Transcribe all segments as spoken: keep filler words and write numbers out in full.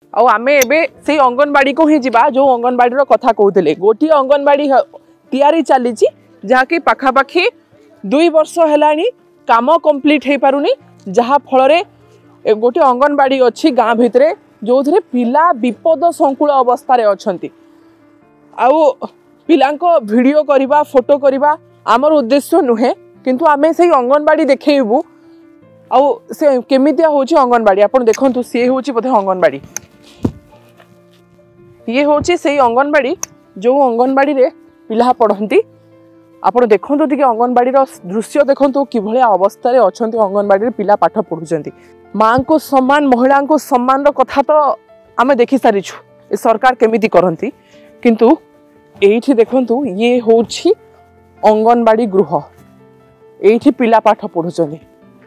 आउ आमे एबे से अंगनवाड़ी को ही जिबा जो अंगनवाड़ी कथा कहते गोटे अंगनवाड़ी तैयारी चली जहाँकि पाखापाखि दुई वर्ष है काम कंप्लीट हो पारुनी जहाँ फल गोटे अंगनवाड़ी अच्छी गाँ भितर जो थे पिला विपद संकुल अवस्था अच्छी आउ पिलांको वीडियो करवा फोटो करवा आमर उद्देश्य नुहे किंतु आमे से अंगनवाड़ी देखू आउ से केमितिया होची अंगनवाड़ी आपण देखंतु से होची बोधे अंगनवाड़ी ये होची से अंगनवाड़ी जो अंगनवाड़ी रे पिला पढ़ंती आपण देखंतु टिके अंगनवाड़ी रो दृश्य देखंतु किभले अवस्था रे अछंती अंगनवाड़ी रे पिला पाठ पढुचंती मां को सम्मान महिला को सम्मान रो कथा तो आमे देखि सारिछु ए सरकार केमिति करंती किंतु एठी देखंतु ये होची अंगनवाड़ी गृह एठी पिला पाठ पढुचंती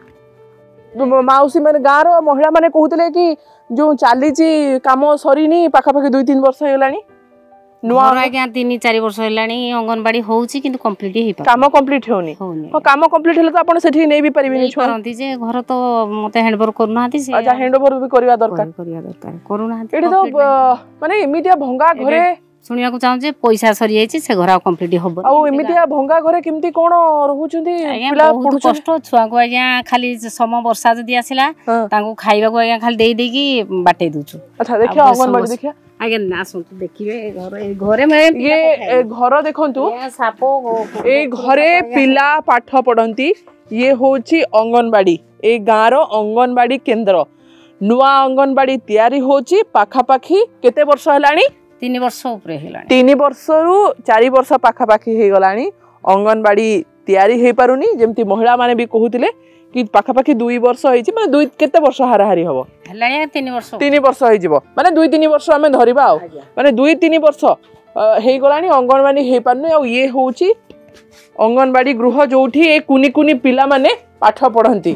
माउसी मैंने गाँव रो महिला मैंने कहते कि जो चली कम सरीनी पाखापाखि दुई तीन वर्ष होलानी नुआ आज्ञा तीन चार वर्ष होलानी अंगनवाड़ी होउची किंतु कंप्लीट ही काम कंप्लीट होनी हां काम कंप्लीट हेले तो आपण सेठी नै भी परिबेनी छरंती जे घर तो मते हैंडओवर करनाहाती से अच्छा हैंडओवर भी करवा दरकार करवा दरकार करूनाहाती एठी तो माने इमिडिया भंगा घरे सुनिया को चाहूँ जे पैसा सरी जाइए से घर कंप्लीट हम आउ एमितिया भंगा घरे केमती कोन रहउचंती पिला बहुत कष्ट छुआ को आज्ञा खाली सम वर्षा जदी आसिला तांको खाइबा को आज्ञा खाली देई देगी बाटे दूछु अच्छा देखियो अंगनवाड़ी देखियो आज्ञा ना सुनतु देखिबे घर घरे में ये घर देखंतु सापो ए घरे पिला पाठ पढंती ये होची अंगनवाड़ी ए गाँव रो अंगनवाड़ी केंद्र नुआ अंगनवाड़ी तैयारी होची पाखापाखी केते वर्ष हलानी तीन वर्ष ऊपर हेलानी तीन वर्ष रु चार वर्ष पाखापाखि हो गलानी अंगनवाड़ी तैयारी हो पारुनी जेमती महिला माने भी कहूतिले कि पाखापाखि दुई वर्ष होइछि माने दुई केते वर्ष हाराहारी हबो हेलानी तीन वर्ष तीन वर्ष होई जिवो माने दुई तीन वर्ष हमें धरिबा आ माने दुई तीन वर्ष हे गलानी अंगनवाड़ी हे पारनु आ ये होउछि अंगनवाड़ी गृह जोठी ए कुनी कुनी पिला माने पाठ पढंती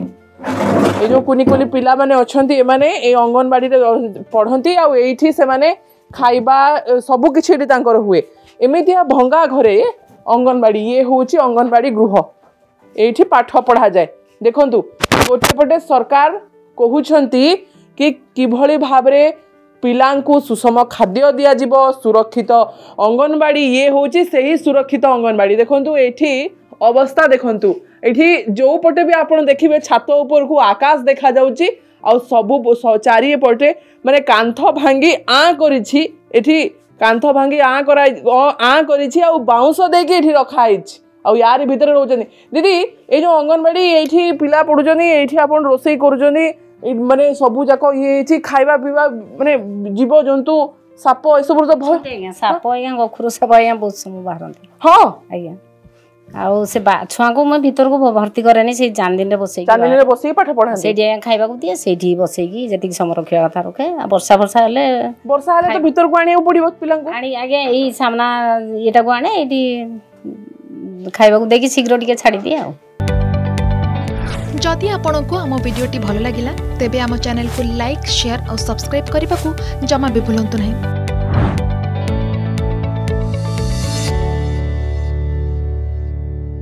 ए जो कुनी कुनी पिला माने अछंती ए माने ए अंगनवाड़ी रे पढंती आ एठी से माने खाइबा सबु किछि तांकर हुए एमितिया भंगा घरे अंगनवाड़ी ये होची अंगनवाड़ी गृह एठी पाठ पढ़ा जाए देखंतु गोटे पटे सरकार कहउछंती कि किभली भाबरे पिलांकु सुषम खाद्य दिया जिवो सुरक्षित अंगनवाड़ी ये होची सही सुरक्षित अंगनवाड़ी देखंतु एठी अवस्था देखंतु एठी जो पटे भी आपण देखिबे छात ऊपर को आकाश देखा जाउची आ सबु चारि पटे माने कांथ भांगी आ करिछि एठी कांथ भांगी आ करा आ करिछि आ बाउंस देके एठी रखा आइछि आ यार भीतर रहउचनी दीदी ए जो अंगनवाड़ी एठी पिला पडुचनी एठी आपण रोसई करूचनी माने सबु जाको ये छि खाइबा पीबा माने जीव जंतु साप ए सब तो भय साप आज्ञा गखुर साप आज्ञा बहुत समय बाहरंती हां आज्ञा आउ से छुआ को मैं भीतर को भर्ती करेनी से चांदिन रे बसई चांदिन रे बसई पाठ पढ़ा से जे खाइबा को दिए सेठी बसई की जति समय रखिया कथा रखे वर्षा वर्षा हले वर्षा हले तो भीतर को आनियो पड़िबो पिला को आनी आगे एई सामना एटा को आने एटी खाइबा को देकी शीघ्र टिके छाडी दिए आ जदि आपन को हम वीडियोटी भलो लागिला तेबे हम चैनल को लाइक शेयर और सब्सक्राइब करबा को जमा भी भूलंतु नहीं।